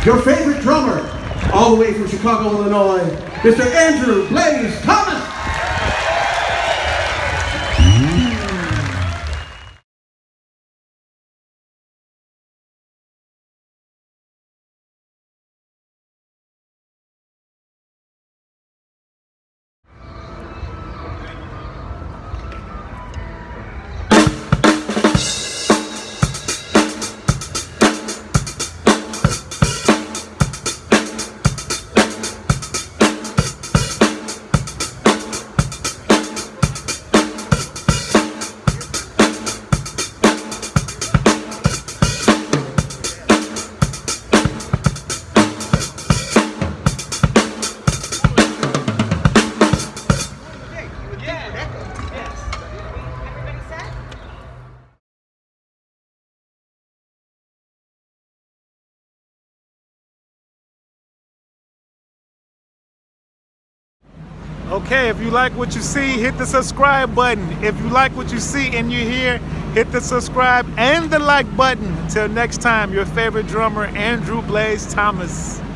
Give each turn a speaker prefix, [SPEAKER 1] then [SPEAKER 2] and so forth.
[SPEAKER 1] your favorite drummer, all the way from Chicago, Illinois, Mr. Andrew Blaze Thomas.
[SPEAKER 2] Okay, if you like what you see, hit the subscribe button. If you like what you see and you hear, hit the subscribe and the like button. Until next time, your favorite drummer, Andrew Blaze Thomas.